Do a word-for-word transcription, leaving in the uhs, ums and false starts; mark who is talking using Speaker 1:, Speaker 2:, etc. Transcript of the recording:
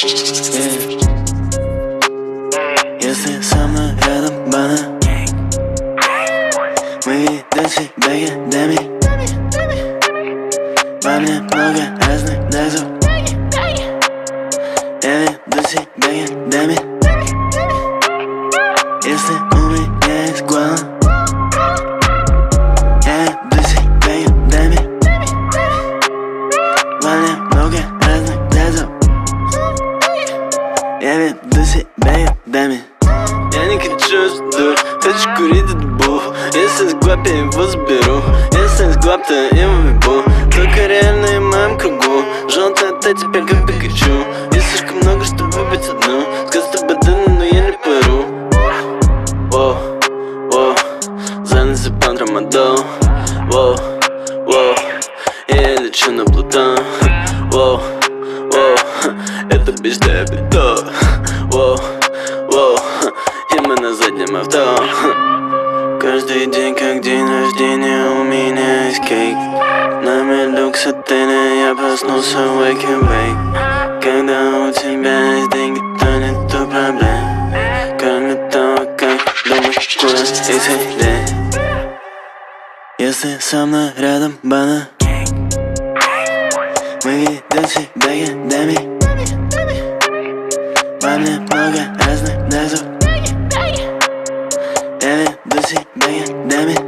Speaker 1: Yeah. Если со мной рядом бана, мы ведем себя годами. Во мне много разных дозов. Я веду себя годами. Если у меня есть голова, я веду себя годами. Во мне много разных дозов. Я веду себя годами. Я не хочу жду, хочу курить эту бу. Если сглап, я его заберу. Если сглап, то я его ебу. Только реальные в моем кругу. Желтая та теперь как Пикачу. И слишком много, чтобы быть одну. Сказ тобой дано, но я не пару. Воу, воу, занялся пан Рамадан. Воу, воу, я лечу на Плутон. Воу, воу, это бич для бито. Воу, воу, и мы на заднем авто. Каждый день как день рождения, у меня есть кейк. Номер люкс отеля, я проснулся wake and bake. Когда у тебя есть деньги, то нету проблем. Кроме того, как думаешь, куда идти. Если со мной рядом бана, мы ведем себя годами. Во мне много разных дозов. Я веду себя годами.